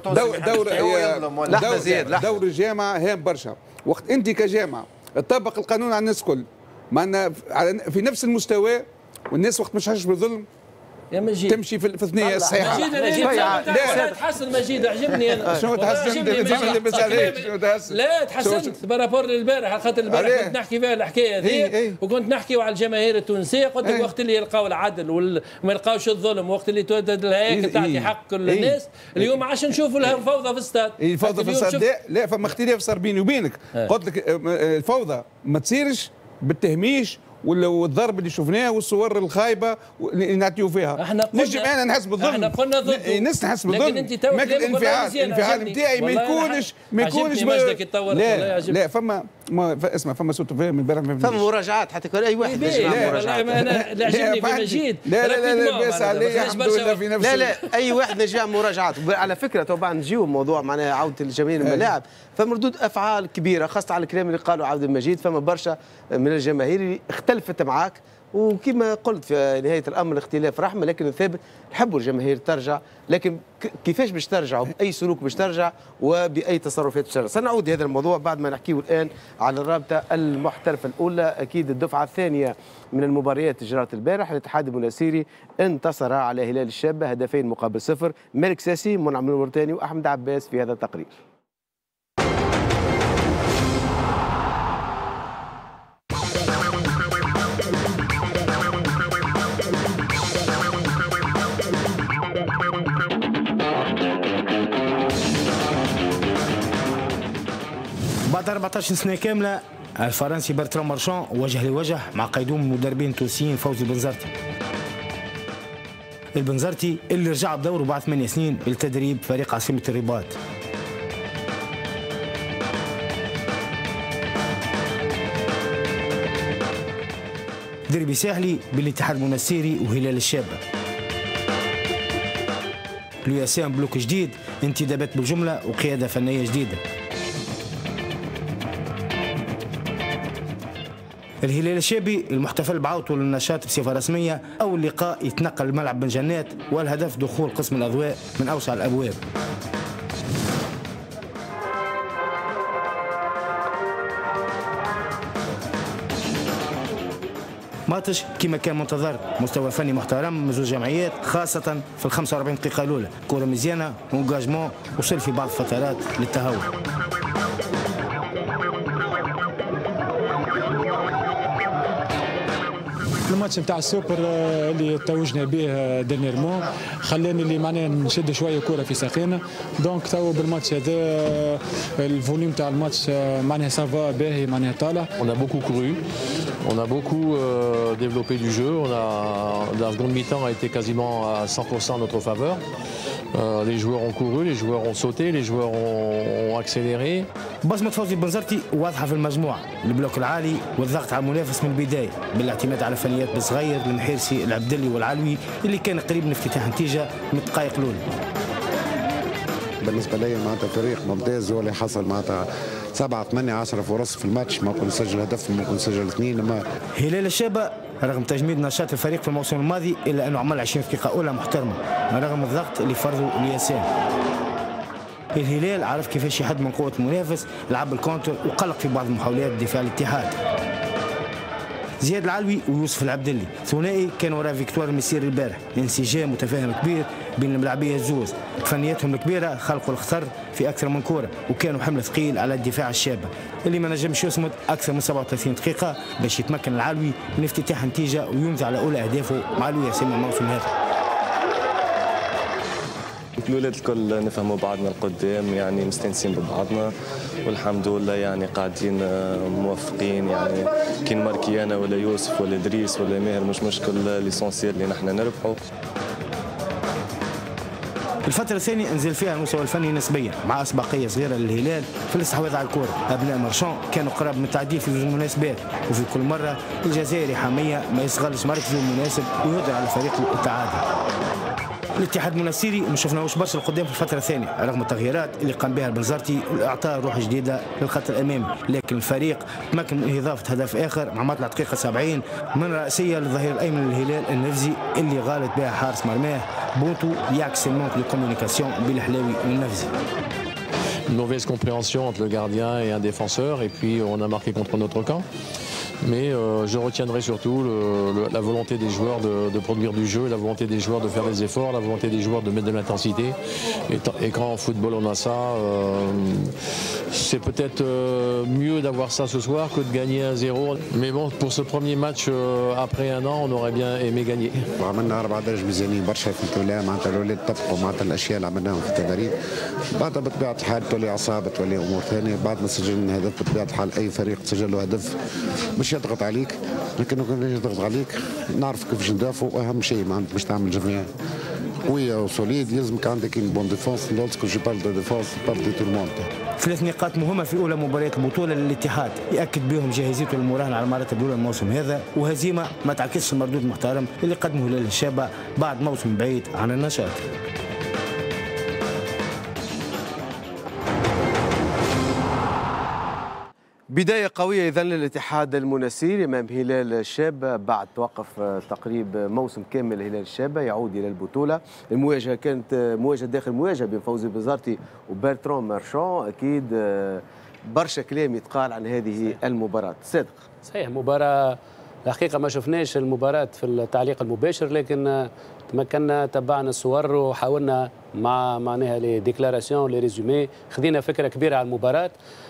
Speaker 10: دور الجامعه هام برشا. وقت انت كجامعه تطبق القانون على الناس الكل، معنا في نفس المستوى، والناس وقت مش حاجه بالظلم
Speaker 6: يا مجيد
Speaker 10: تمشي في الثنيه الصحيحه.
Speaker 6: مجيد لا تحسن مجيد عجبني انا.
Speaker 10: شنو تحسن؟
Speaker 6: لا تحسنت برابور البارح، خاطر البارح كنت نحكي فيها الحكايه هذه، وكنت نحكي على الجماهير التونسيه. قلت لك وقت اللي يلقاو العدل وما يلقاوش الظلم، وقت اللي تودد الهياكل تعطي حق كل الناس. اليوم عاش نشوفوا لها فوضى في الاستاد.
Speaker 10: الفوضى في الاستاد لا فما اختلاف صار بيني وبينك. قلت لك الفوضى ما تصيرش بالتهميش والضرب اللي شفناه والصور الخايبه اللي نعطيو فيها. نجم انا نحس بالظلم،
Speaker 6: احنا قلنا ضد
Speaker 10: الناس نحس بالظلم، لكن الانفعال نتاعي ما يكونش لا فما اسمع فما سوء تفاهم البارح
Speaker 1: فما مراجعات حتى كل اي واحد يجمع مراجعات.
Speaker 6: انا اللي عجبني في مجيد
Speaker 10: لا بس عليه الحمد لله في نفس
Speaker 1: لا اي واحد نجم مراجعات. على فكره طبعا نجيو موضوع معناها عوده الجماهير الملاعب، فما ردود افعال كبيره خاصه على الكلام اللي قالوا عبد المجيد. فما برشا من الجماهير اللي اختلفت معاك، وكما قلت في نهايه الامر الاختلاف رحمه، لكن الثابت نحبوا الجماهير ترجع، لكن كيفاش باش ترجع وباي سلوك باش ترجع وباي تصرفات باش ترجع. سنعود لهذا الموضوع بعد ما نحكيه الان على الرابطه المحترفه الاولى. اكيد الدفعه الثانيه من المباريات جرات البارح، الاتحاد المناسيري انتصر على هلال الشابه 2-0. مالك ساسي، منعم الموريتاني، واحمد عباس في هذا التقرير.
Speaker 11: بعد 14 سنة كاملة الفرنسي برترام مارشان وجه لوجه مع قيدوم المدربين التونسيين فوزي البنزرتي. البنزرتي اللي رجع بدوره بعد 8 سنين لتدريب فريق عاصمة الرباط. دربي ساحلي بالاتحاد المنسيري وهلال الشابة. الياسان بلوك جديد، انتدابات بالجملة وقيادة فنية جديدة. الهلال الشابي المحتفل بعودته للنشاط بصفة رسمية. أول لقاء يتنقل الملعب بن جنات، والهدف دخول قسم الأضواء من أوسع الأبواب. ماتش كما كان منتظر، مستوى فني محترم من زوج جمعيات، خاصة في ال 45 دقيقة الأولى، كرة مزيانة وانجاجمون وصل في بعض الفترات للتهور.
Speaker 12: الماتش نتاع السوبر اللي توجنا به ديرنيرمون خلاني اللي معناها نشد شويه كره في ساقينا. دونك تو بالماتش هذا الفوليوم تاع الماتش معناها سافا باهي معناها طالع.
Speaker 13: On a beaucoup couru, on a beaucoup développé du jeu. La seconde mi-temps a été quasiment à 100% en notre faveur. Les joueurs ont couru, les joueurs ont sauté, les joueurs ont accéléré.
Speaker 11: بصمة فوزي البنزرتي واضحة في المجموعة، البلوك العالي والضغط على المنافس من البداية، بالاعتماد على فنيات بالصغير المحيرسي العبدلي والعلوي اللي كان قريب من افتتاح النتيجة من الدقائق الأولى.
Speaker 14: بالنسبة لي معناتها فريق ممتاز، هو اللي حصل معناتها 7 8 10 فرص في الماتش، ممكن نسجل هدف ممكن نسجل اثنين. اما
Speaker 11: هلال الشابة رغم تجميد نشاط الفريق في الموسم الماضي الا انه عمل 20 دقيقة أولى محترمة رغم الضغط اللي فرضه الياسان. الهلال عرف كيفاش يحد من قوة المنافس، لعب الكونتر وقلق في بعض محاولات دفاع الاتحاد. زياد العلوي ويوسف العبدلي ثنائي كان وراء فيكتوار المسير البارح، انسجام متفاهم كبير بين الملاعبيه الزوز، فنياتهم الكبيره خلقوا الخطر في اكثر من كوره وكانوا حمل ثقيل على الدفاع الشابه اللي ما نجمش يصمد اكثر من 37 دقيقه باش يتمكن العلوي من افتتاح النتيجه وينزل على اولى اهدافه مع الياسين الموسم هذا.
Speaker 15: الولاد الكل نفهموا بعضنا القدام، يعني مستانسين ببعضنا والحمد لله، يعني قاعدين موفقين. يعني كي نماركي انا ولا يوسف ولا ادريس ولا ماهر مش مشكل، ليسونسيال اللي نحن نربحوا.
Speaker 11: الفترة الثانية نزل فيها المستوى الفني نسبيا مع أسبقية صغيرة للهلال في الاستحواذ على الكرة. أبناء مرشان كانوا قراب من التعديل في المناسبات، وفي كل مرة الجزائري حمية ما يستغلش مركزه المناسب ويقدر على فريقه التعادل. الاتحاد المنستيري ما شفناهوش برشا القدام في الفترة الثانية رغم التغييرات اللي قام بها البنزرتي والإعطاء روح جديدة للخط الأمامي، لكن الفريق تمكن من إضافة هدف آخر مع مطلع دقيقة 70 من رأسية للظهير الأيمن للهلال النفزي اللي غالط بها حارس مرماه بونتو يعكس المونك دو كومونيكاسيون بالحلاوي والنفزي.
Speaker 13: Une mauvaise compréhension entre le gardien et un défenseur, et puis on a marqué contre notre camp. Mais je retiendrai surtout la volonté des joueurs de produire du jeu, la volonté des joueurs de faire des efforts, la volonté des joueurs de mettre de l'intensité. Et quand en football on a ça, c'est peut-être mieux d'avoir ça ce soir que de gagner 1-0. Mais bon, pour ce premier match après un an, on aurait bien aimé gagner.
Speaker 14: عملنا 4 درج ميزانيين برشا في الولاية، معناتها الأولاد طبقوا معناتها الأشياء اللي عملناهم في التدريب. بعدها بطبيعة الحال تولي أعصاب، تولي أمور ثانية. بعد ما سجلنا هدف بطبيعة الحال أي فريق تسجل له هدف مش يضغط عليك، لكن كان يضغط عليك نعرف كيفاش ندافعوا. اهم شيء معناتها باش تعمل جمعيه قويه وسوليد لازمك عندك ان بون ديفونس. لوسكو جو بارل دو ديفونس بارل دو تو الموند.
Speaker 11: 3 نقاط مهمه في اولى مباريات البطوله للاتحاد ياكد بهم جاهزيته للمراهنه على المرتبه الاولى الموسم هذا، وهزيمه ما تعكسش المردود المحترم اللي قدمه هلال الشابه بعد موسم بعيد عن النشاط.
Speaker 1: بداية قوية إذن للاتحاد المنستيري أمام هلال الشابة بعد توقف تقريب موسم كامل هلال الشابة يعود إلى البطولة. المواجهة كانت مواجهة داخل مواجهة بين فوزي بنزرتي وبرتران مارشان. أكيد برشا كلام يتقال عن هذه المباراة. صادق
Speaker 2: صحيح، مباراة الحقيقة ما شفناش المباراة في التعليق المباشر، لكن تمكنا تبعنا الصور وحاولنا معناها لي ديكلاراسيون لي ريزومي، خذينا فكرة كبيرة على المباراة.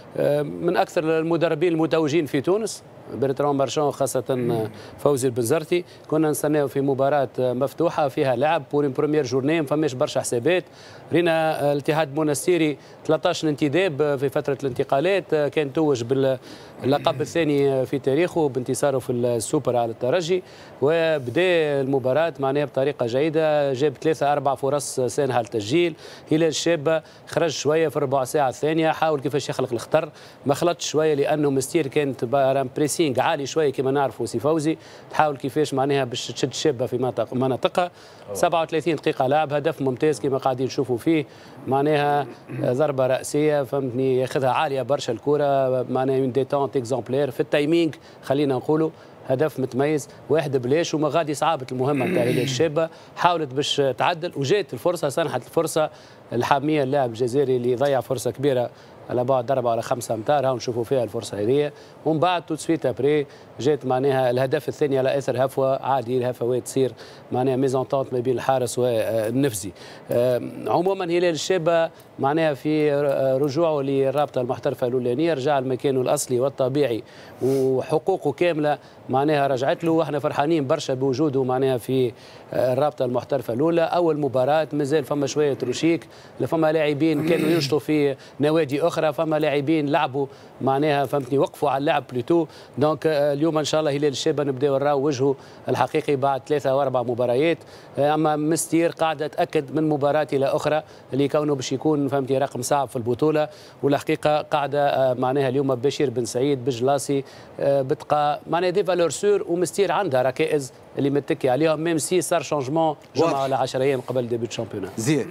Speaker 2: من اكثر المدربين المتوجين في تونس برتران مارشان خاصة فوزي البنزرتي، كنا نستناو في مباراة مفتوحة فيها لعب بور بروميير جورني، ما فماش برشا حسابات. رينا الاتحاد المنستيري 13 انتداب في فترة الانتقالات، كان توج باللقب الثاني في تاريخه بانتصاره في السوبر على الترجي، وبدا المباراة معناها بطريقة جيدة، جاب 3-4 فرص سانحة للتسجيل. هلال الشابة خرج شوية في الربع ساعة الثانية، حاول كيفاش يخلق الخطر، ما خلطش شوية لأنه مستير كانت بريسينغ عالي شوية كما نعرفوا سي فوزي، تحاول كيفاش معناها باش تشد الشابة في مناطقها. 37 دقيقة لعب، هدف ممتاز كما قاعدين نشوفوا فيه، معناها ضربة رأسية فهمتني ياخذها عالية برشا الكرة، معناها اون ديتونت اكزومبلير في التايمينغ، خلينا نقولوا هدف متميز. واحد بلاش وما غادي صعبت المهمة نتاع هلال الشابة، حاولت باش تعدل وجات الفرصة، سنحت الفرصة الحامية اللاعب الجزائري اللي ضيع فرصة كبيرة على بعد 4 ولا 5 امتار، هاو نشوفوا فيها الفرصه هذه. ومن بعد تو سويت ابري جات معناها الهدف الثاني على اثر هفوه، عادي الهفوات تصير معناها ميزونتونت ما بين الحارس والنفزي. عموما هلال الشابه معناها في رجوعه للرابطه المحترفه الاولانيه رجع لمكانه الاصلي والطبيعي وحقوقه كامله معناها رجعت له، واحنا فرحانين برشا بوجوده معناها في الرابطه المحترفه الاولى. اول مباراه مازال فما شويه تروشيك، فما لاعبين كانوا ينشطوا في نوادي اخرى، فما لاعبين لعبوا معناها فهمتني وقفوا على اللعب بلوتو. دونك اليوم ان شاء الله هلال الشابه نبداو نراو وجهه الحقيقي بعد 3 أو 4 مباريات. اما مستير قاعده تاكد من مباراه الى اخرى اللي كونه باش يكون فهمتي رقم صعب في البطوله، والحقيقه قاعده معناها اليوم بشير بن سعيد بجلاسي بتقى معناها دي فالور سور، ومستير عندها ركائز اللي متكي عليهم ميم سي صار شونجمون جمعه ولا 10 ايام قبل ديبي الشامبيونات.
Speaker 1: زيد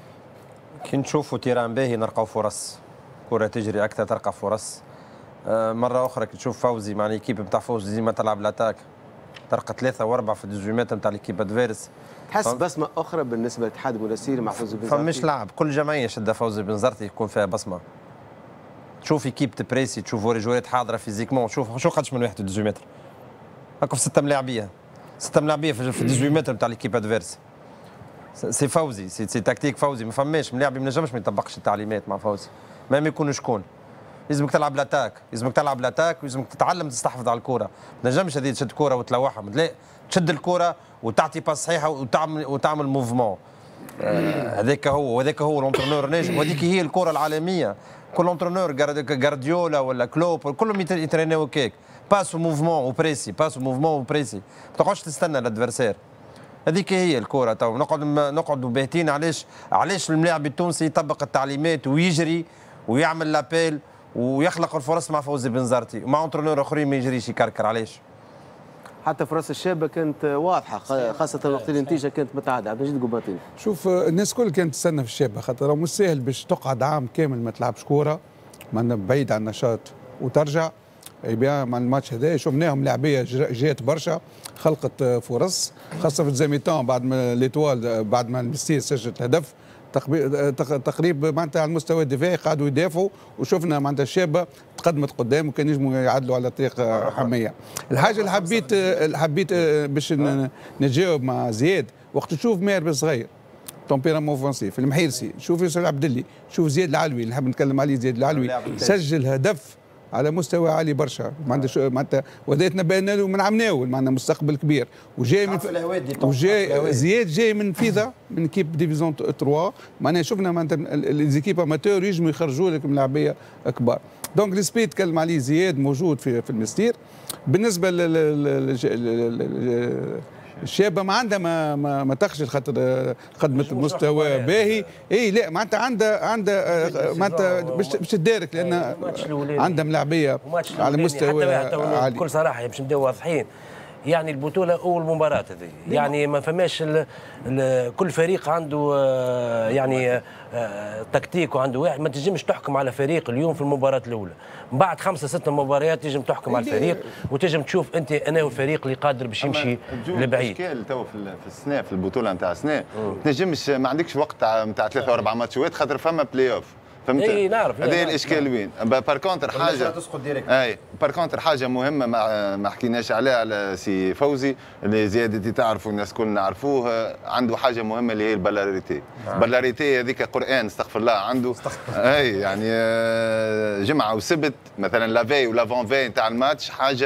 Speaker 8: كي نشوفوا تيران باهي نلقاو فرص، كره تجري اكثر تلقى فرص. مره اخرى كي تشوف فوزي مع ليكيب نتاع فوزي ديما تلعب لاتاك، تلقى 3 و4 في الديزومات نتاع ليكيب ادفيرس.
Speaker 1: تحس بصمه اخرى بالنسبه للاتحاد المنستيري مع فوزي بنزرتي؟
Speaker 8: فماش لاعب، كل جمعيه شده فوزي بنزرتي يكون فيها بصمه. تشوف ايكيب تبريسي، تشوف رجولات حاضره فيزيكمون، شوف شو قدش من واحد 18 متر هاكا في 6 ملاعبيه، 6 ملاعبيه في 18 متر نتاع ليكيب ادفيرس. سي فوزي، سي تكتيك فوزي، ما فماش ملاعبي ما نجمش ما يطبقش التعليمات مع فوزي مهما يكون شكون. لازمك تلعب لاتاك، لازمك تلعب لاتاك، ولازمك تتعلم تستحفظ على الكره. ما تنجمش هذه تشد كره وتلوحها، لا تشد الكره وتعطي باس صحيحه وتعمل موفمون. هذاك هو وهذاك هو الانترنور ناجم، وهذيك هي الكره العالميه. كل انترنور جارديولا ولا كلوب كلهم يترينيو كيك، باس موفمون وبريسي، باس موفمون وبريسي، ما تقعدش تستنى الادفيرسير. هذيك هي الكره. تو نقعدوا باهتين علاش الملاعب التونسي يطبق التعليمات ويجري ويعمل لابيل ويخلق الفرص مع فوزي بن زرتي ومع انترنور اخرين ما يجريش يكركر. علاش؟
Speaker 1: حتى فرص الشابه كانت واضحه، خاصه وقت النتيجه كانت متعادله. عبد المجيد قباطين،
Speaker 10: شوف الناس الكل كانت تستنى في الشابه، خاطر مش سهل باش تقعد عام كامل ما تلعبش كوره، معناها بعيد عن النشاط وترجع. بيان مع الماتش هذا شفناهم لاعبيه جات برشا، خلقت فرص خاصه في الزميتان بعد ما ليتوال بعد ما المستير سجلت هدف تقريب معناتها على المستوى الدفاعي قعدوا يدافعوا، وشفنا معناتها الشابه تقدمت قدام وكان ينجموا يعدلوا على طريق حميه. الحاجه اللي حبيت باش نجاوب مع زياد، وقت تشوف ماهر بن صغير تومبيرامون اوفنسيف المحيرسي، شوف يوسف العبدلي، شوف زياد العلوي اللي نحب نتكلم عليه، زياد العلوي سجل هدف على مستوى عالي برشا، معناتها وذاتنا بان له من عمناول معناتها مستقبل كبير، وجاي من زياد جاي من فيذا من كيب ديفيزيون 3، معناها شفنا معناتها ليزيكيب اماتور يجموا يخرجوا لك ملاعبيه كبار. دونك ريسبي تكلم عليه زياد موجود في المستير. بالنسبه الشابه ما عندها ما تخجل خاطر قدمت مستوى باهي. اي لا معناتها عندها معناتها باش تدارك لان عندها ملاعبيه على مستوى عالي.
Speaker 3: بكل صراحه باش نبداو واضحين، يعني البطوله اول مباراه هذه، يعني ما فماش كل فريق عنده يعني تكتيك وعنده واحد. ما تنجمش تحكم على فريق اليوم في المباراه الاولى، بعد 5 6 مباريات تنجم تحكم على الفريق وتنجم تشوف انت انا والفريق اللي قادر باش يمشي لبعيد.
Speaker 5: الاشكال تو في السنه في البطوله نتاع السنه ما تنجمش، ما عندكش وقت نتاع 3 و4 ماتشات خاطر فما بلاي اوف، فهمت؟
Speaker 3: اي نعرف
Speaker 5: هذا الاشكال وين. بار كونتر حاجه اي بار كونتر حاجه مهمه ما حكيناش عليها على سي فوزي اللي زياد انت تعرفوا الناس كلنا نعرفوه، عنده حاجه مهمه اللي هي البلاريتي. البلاريتي هذيك قران استغفر الله عنده. اي يعني جمعه وسبت مثلا لافي ولافون في نتاع الماتش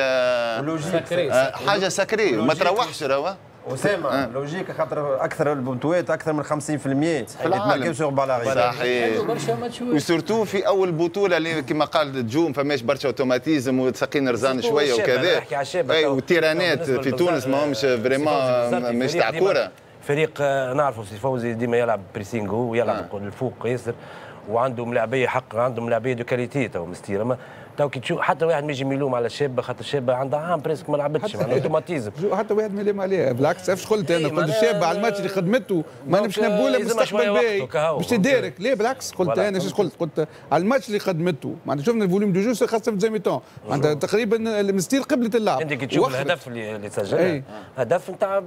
Speaker 5: حاجه سكري ما تروحش روا
Speaker 8: أسامة لوجيك خاطر اكثر البنتوات اكثر من 50%
Speaker 5: في العالم صحيح، وسورتو في اول بطوله اللي كما قال جوم فماش برشا اوتوماتيزم وتسقين رزان شويه وكذا. اي والتيرانات في تونس ما همش فريمون مش تاع كوره.
Speaker 3: فريق نعرفوا سي فوزي ديما يلعب بريسينغو ويلعب الفوق ياسر، وعنده ملاعبيه حق، عنده ملاعبيه دو كاليتي تو مستيره. تو كي تشوف حتى واحد ما يجي يلوم على الشابه خاطر الشابه عندها عام بريسك ما لعبتش معناها اوتوماتيزم.
Speaker 10: حتى واحد ما يلوم عليها بالعكس. ايش قلت انا؟ قلت الشابه على الماتش اللي خدمته ما نمشي نبوله مستقبل باهي باش تدارك. ليه بالعكس قلت انا ايش قلت على الماتش اللي خدمته معناتها شفنا الفوليوم دو جو خاصه في الزميتون معناتها تقريبا المستير قبلت اللعب.
Speaker 3: انت كي تشوف الهدف اللي سجله هدف نتاع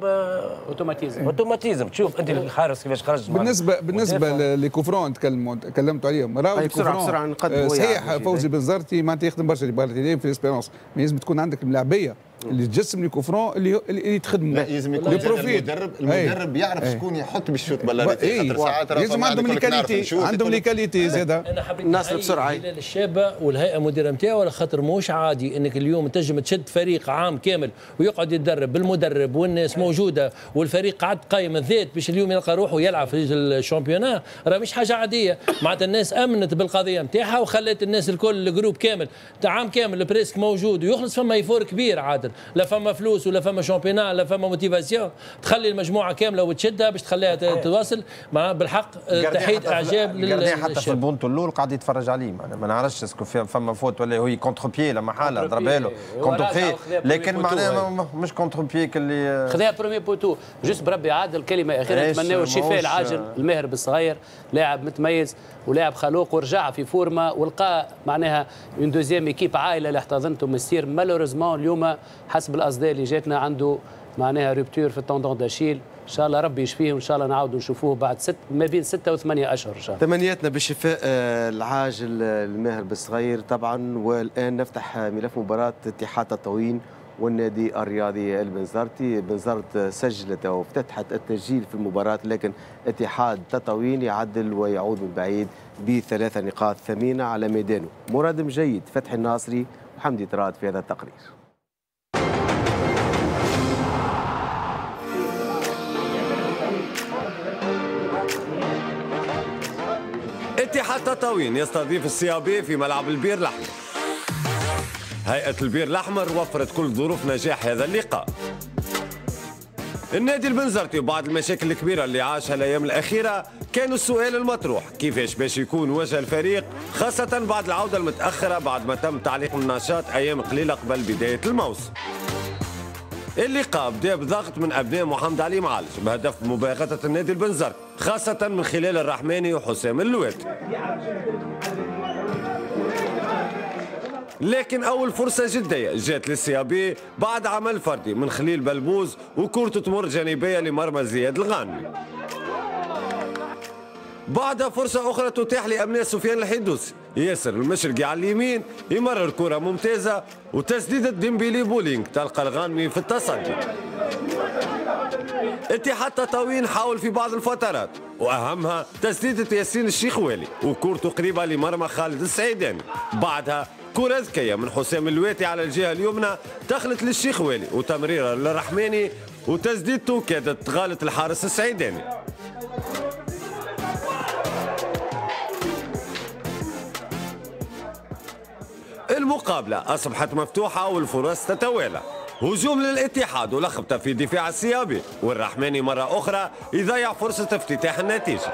Speaker 3: اوتوماتيزم تشوف انت الحارس كيفاش خرج.
Speaker 10: بالنسبه لكوفرون تكلمت عليهم راهو
Speaker 1: بسرعه نقدموا
Speaker 10: صحيح. فوزي بن زرتي معناتها يخدم برشا في الاسبيرونس، ما لازم تكون عندك ملاعبيه اللي تجسم لي كوفرون اللي تخدموا.
Speaker 5: لا لازم يكون المدرب يعرف شكون يحط باش يشوط بلاريتي خاطر ساعات
Speaker 10: لازم عندهم لي كاليتي زاده.
Speaker 6: انا حبيت ناصر بسرعه الشابه والهيئه المديره نتاعو على خاطر موش عادي انك اليوم تنجم تشد فريق عام كامل ويقعد يتدرب بالمدرب والناس موجوده والفريق قعد قايم الذات باش اليوم يلقى روحه يلعب في الشامبيونا، راه مش حاجه عاديه. معناتها الناس امنت بالقضيه نتاعها وخلت الناس الكل الجروب كامل عام كامل البريسك موجود ويخلص فما يفور كبير عادل، لا فما فلوس ولا فما شامبيونا لا فما موتيفاسيون تخلي المجموعه كامله وتشدها باش تخليها تواصل. مع بالحق تحيه اعجاب
Speaker 8: حتى في البونتو الاول قاعد يتفرج عليه ما نعرفش اسكو فما فوت ولا هو كونتر بيي لما حاله ضربها له كونتر بيي، لكن معناها مش كونتر بيي اللي
Speaker 7: خذها برومي بوتو. جوست بربي عادل كلمه اخيره نتمناو الشفاء العاجل الماهر بالصغير، لاعب متميز ولاعب خلوق ورجع في فورما ولقى معناها اون دوزيام ايكيب عائله اللي احتضنته مسير. مالوريزمون اليوم حسب الاصداء اللي جاتنا عنده معناها روبتور في التوندون داشيل، ان شاء الله ربي يشفيه وان شاء الله نعاودوا نشوفوه بعد ما بين 6 و8 اشهر ان شاء الله.
Speaker 1: تمنياتنا بالشفاء العاجل الماهر بالصغير طبعا. والان نفتح ملف مباراه اتحاد تطاوين والنادي الرياضي البنزرتي. بنزرت سجلت او افتتحت التسجيل في المباراه، لكن اتحاد تطاوين يعدل ويعود من بعيد ب3 نقاط ثمينه على ميدانه. مرادم جيد، فتحي الناصري وحمدي طراد في هذا التقرير.
Speaker 16: اتحاد تطاوين يستضيف السيابي في ملعب البير الأحمر. هيئة البير الأحمر وفرت كل ظروف نجاح هذا اللقاء. النادي البنزرتي وبعض المشاكل الكبيرة اللي عاشها الأيام الأخيرة كانوا السؤال المطروح كيفاش باش يكون وجه الفريق، خاصة بعد العودة المتأخرة بعد ما تم تعليق النشاط أيام قليلة قبل بداية الموسم. اللقاء بدا بضغط من أبناء محمد علي معالج بهدف مباغتة النادي البنزرتي، خاصة من خلال الرحماني وحسام اللواتي. لكن أول فرصة جدية جات للسيابي بعد عمل فردي من خليل بلبوز وكرة تمر جانبية لمرمى زياد الغانمي. بعدها فرصة أخرى تتاح لأبناء سفيان الحدوسي، ياسر المشرقي على اليمين يمرر كرة ممتازة وتسديدة ديمبيلي بولينغ تلقى الغانمي في التصدي. اتحاد تطاوين حاول في بعض الفترات وأهمها تسديدة ياسين الشيخ والي وكرته قريبة لمرمى خالد السعيداني. بعدها كرة ذكية من حسام اللواتي على الجهة اليمنى دخلت للشيخ والي وتمريرة للرحماني وتسديدته كادت تغالط الحارس السعيداني. المقابلة أصبحت مفتوحة والفرص تتوالى. هجوم للاتحاد ولخبطة في دفاع السيابي والرحماني مرة أخرى يضيع فرصة افتتاح النتيجة.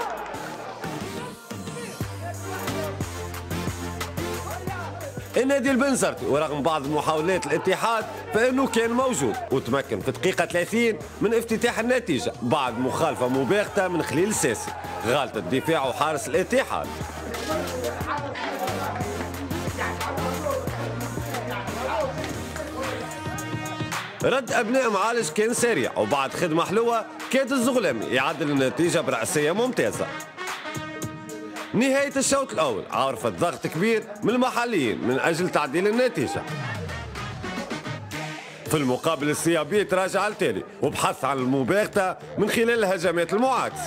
Speaker 16: النادي البنزرتي ورغم بعض محاولات الاتحاد فإنه كان موجود وتمكن في دقيقة 30 من افتتاح النتيجة بعد مخالفة مباغتة من خليل الساسي غالط الدفاع وحارس الاتحاد. رد أبناء معالج كان سريع وبعد خدمة حلوة كاد الزغلامي يعدل النتيجة برأسية ممتازة. نهاية الشوط الأول عرفت ضغط كبير من المحليين من أجل تعديل النتيجة. في المقابل السيابي تراجع التالي وبحث عن المباغتة من خلال الهجمات المعاكسة.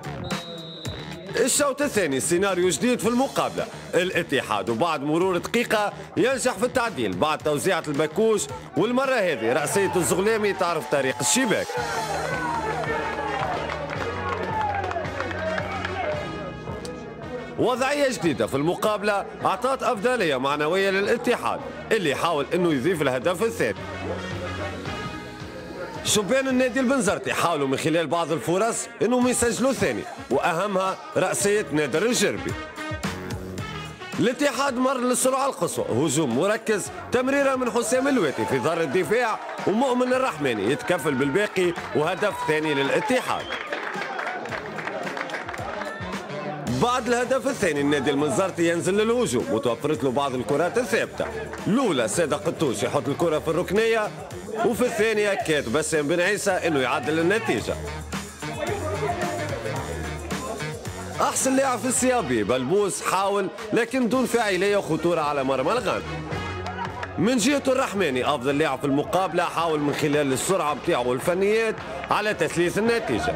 Speaker 16: الشوط الثاني سيناريو جديد في المقابلة، الاتحاد وبعد مرور دقيقة ينجح في التعديل بعد توزيعة البكوش والمرة هذه رأسية الزغلامي تعرف طريق الشباك. وضعية جديدة في المقابلة أعطت أفضلية معنوية للاتحاد اللي حاول أنه يضيف الهدف الثاني. شبان النادي البنزرتي حاولوا من خلال بعض الفرص انهم يسجلوا ثاني واهمها رأسية نادر الجربي. الاتحاد مر للسرعة القصوى، هجوم مركز، تمريرة من حسام اللواتي في ظهر الدفاع ومؤمن الرحماني يتكفل بالباقي وهدف ثاني للاتحاد. بعد الهدف الثاني النادي المنزرتي ينزل للهجوم وتوفرت له بعض الكرات الثابتة. الأولى سادة قطوش يحط الكرة في الركنية وفي الثانية كاد بسام بن عيسى انه يعدل النتيجة. احسن لاعب في السيابي بلبوس حاول لكن دون فاعلية وخطورة على مرمى الغانم. من جهته الرحماني افضل لاعب في المقابلة حاول من خلال السرعة بتاعه والفنيات على تثليث النتيجة.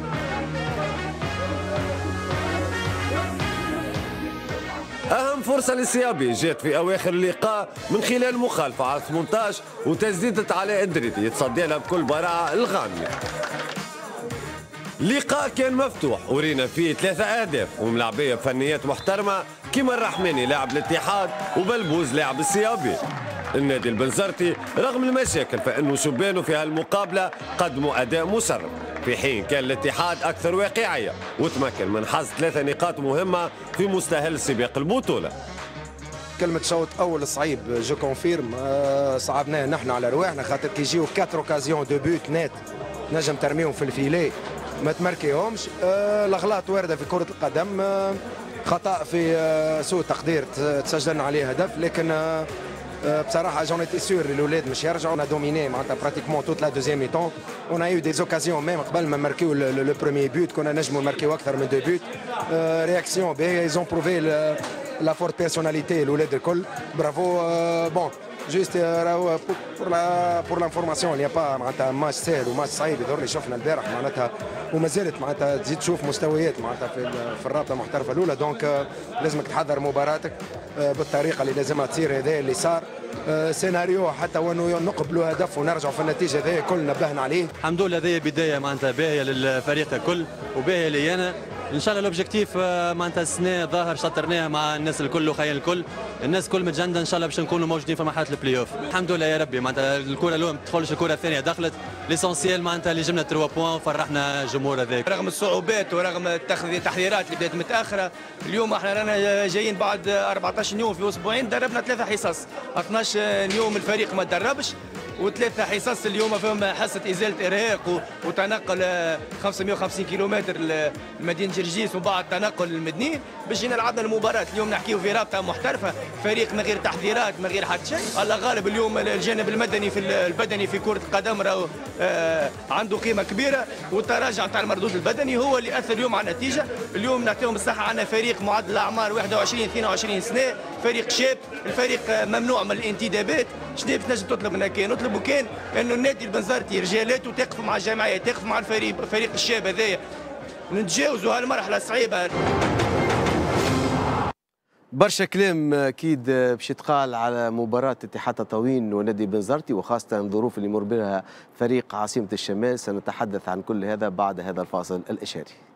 Speaker 16: أهم فرصة للسيابي جات في أواخر اللقاء من خلال مخالفة على 18 وتسديدة علاء الدريدي يتصدى لها بكل براعة الغانمي. اللقاء كان مفتوح ورينا فيه 3 أهداف وملعبية بفنيات محترمة كما الرحماني لاعب الاتحاد وبلبوز لاعب السيابي. النادي البنزرتي رغم المشاكل فإنه شبانه في هالمقابلة قدموا أداء مشرف في حين كان الاتحاد أكثر واقعية وتمكن من حصد 3 نقاط مهمة في مستهل سباق البطولة.
Speaker 17: كلمة شوط أول صعيب جو كونفيرم، صعبناه نحن على رواحنا خاطر كي يجيو 4 اوكازيون دو بوت نت نجم ترميهم في الفيلي ما تمركيهمش. الأغلاط واردة في كرة القدم، خطأ في سوء تقدير تسجلنا عليه هدف، لكن بصراحه جون ايتي سور الاولاد مش يرجعوا. انا دوميني معناتها براتيكمون توت لا دوزيام مي طون. اون ايو دي زوكازيون ميم قبل ما نماركيو لو بروميي بوت كنا نجموا نماركيو اكثر من 2 بوت. رياكسيون باهيه، ايزون بروفي لا فورت بيرسوناليتي الاولاد الكل. برافو. بون جوست راهو بور لانفورماسيون اللي با معناتها ماتش سهل وماتش صعيب يظهر لي شفنا البارح معناتها وما زالت معناتها تزيد تشوف مستويات معناتها في الرابطه المحترفه الاولى. دونك لازمك تحضر مباراتك بالطريقه اللي لازمها تصير. هذا اللي صار سيناريو حتى وانه نقبلوا هدف ونرجعوا في النتيجه هذه كل نبهنا عليه.
Speaker 18: الحمد لله هذه بدايه معناتها باهيه للفريق الكل وباهيه لي انا ان شاء الله الاوبجيكتيف معناتها السنه ظاهر شطرناها مع الناس الكل وخيال الكل، الناس الكل متجنده ان شاء الله باش نكونوا موجودين في مرحله البلاي اوف. الحمد لله يا ربي معناتها الكره الاولى ما تدخلش، الكره الثانيه دخلت، ليسونسيال معناتها اللي جبنا 3 بوان وفرحنا الجمهور هذاك.
Speaker 19: رغم الصعوبات ورغم التحضيرات اللي بدات متاخره، اليوم احنا رانا جايين بعد 14 يوم في اسبوعين دربنا 3 حصص، 12 يوم الفريق ما تدربش وثلاثة حصص اليوم فهم حصة إزالة إرهاق وتنقل 550 كيلومتر لمدينة جرجيس وبعد تنقل المدني باش جينا لعبنا المباراة. اليوم نحكيو في رابطة محترفة، فريق من غير تحضيرات من غير حتى شيء. الله غالب اليوم الجانب المدني في البدني في كرة القدم راهو عنده قيمة كبيرة، والتراجع نتاع المردود البدني هو اللي أثر اليوم على النتيجة. اليوم نعطيهم الصحة، عندنا فريق معدل الأعمار 21 22 سنة، فريق شاب، الفريق ممنوع من الانتدابات. شنو تنجم تطلب منا؟ كان نطلبوا كان انه النادي البنزرتي رجالاته تقف مع الجمعيه، تقف مع فريق الشاب هذايا، نتجاوزوا هالمرحله الصعيبه.
Speaker 1: برشا كلام اكيد باش يتقال على مباراه اتحاد تطاوين ونادي بنزرتي، وخاصه الظروف اللي يمر بها فريق عاصمه الشمال. سنتحدث عن كل هذا بعد هذا الفاصل الاشاري.